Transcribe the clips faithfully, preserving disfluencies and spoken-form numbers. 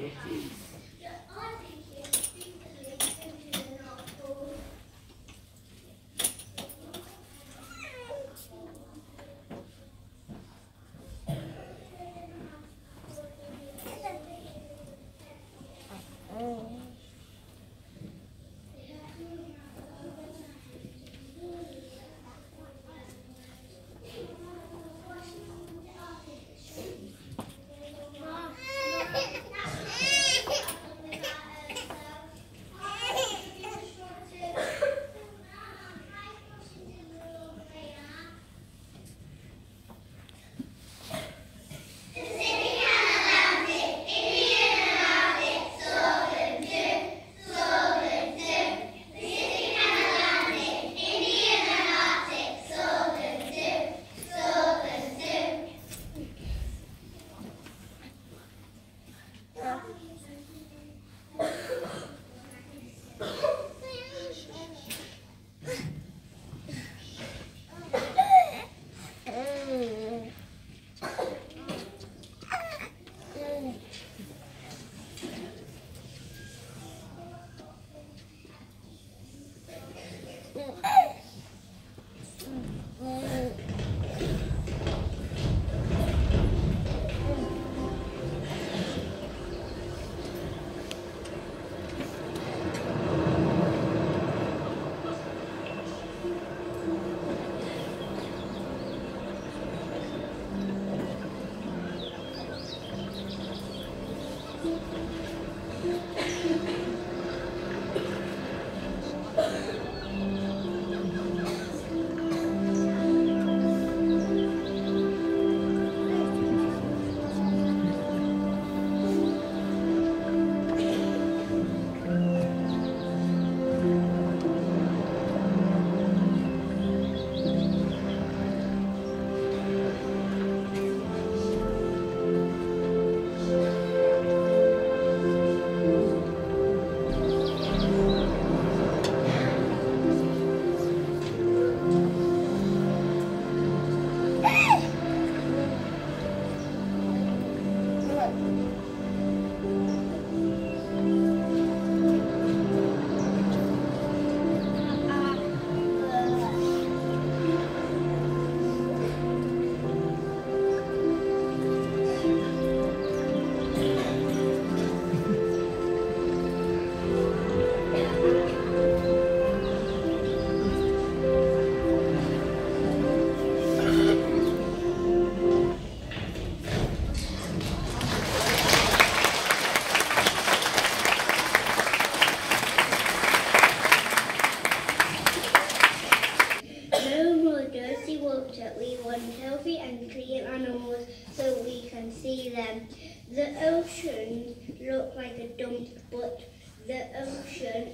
healthy and clean animals so we can see them. The ocean looks like a dump, but the ocean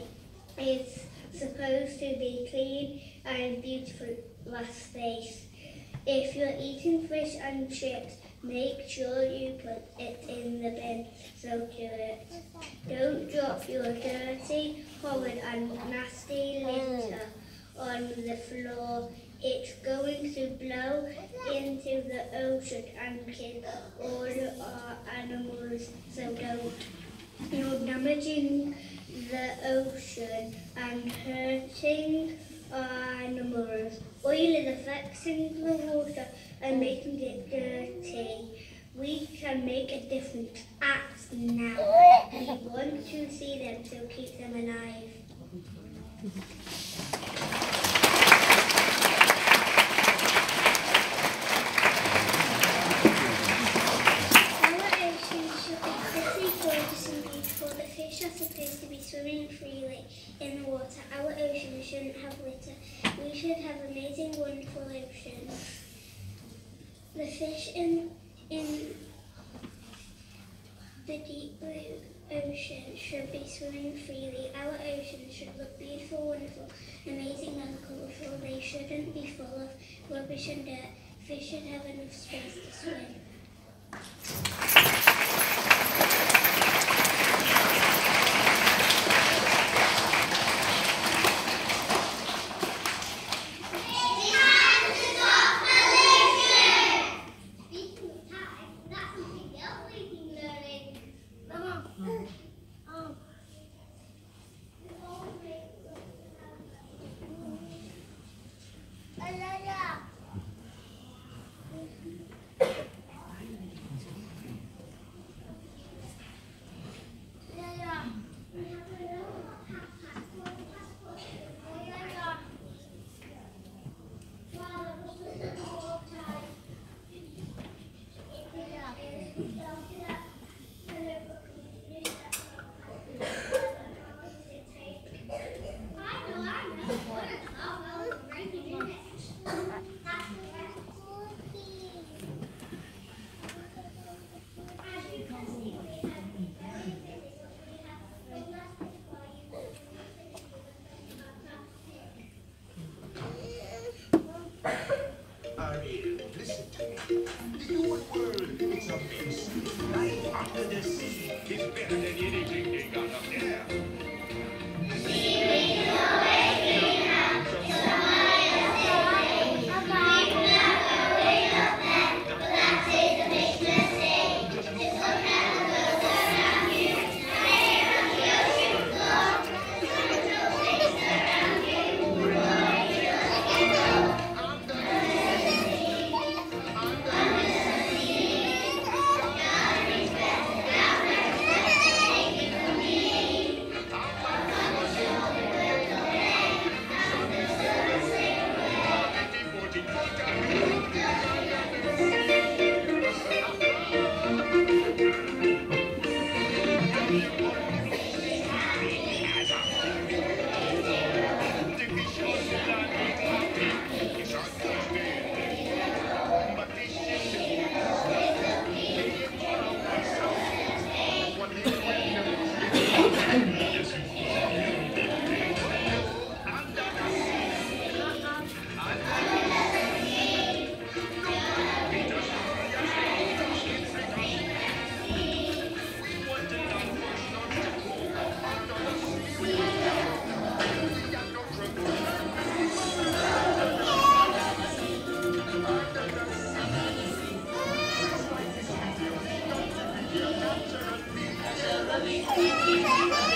is supposed to be clean and beautiful last space. If you're eating fish and chips, make sure you put it in the bin, so do it. Don't drop your dirty, horrid and nasty litter on the floor. It's going to blow into the ocean and kill all our animals, so don't. You're damaging the ocean and hurting our animals. Oil is affecting the water and making it dirty. We can make a difference. Act now. We want to see them, so keep them alive. The fish are supposed to be swimming freely in the water. Our ocean shouldn't have litter. We should have amazing, wonderful oceans. The fish in, in the deep blue ocean should be swimming freely. Our ocean should look beautiful, wonderful, amazing and colourful. They shouldn't be full of rubbish and dirt. Fish should have enough space to swim. The old world is a beast. Life under the sea is better than anything they got up there. Thank you.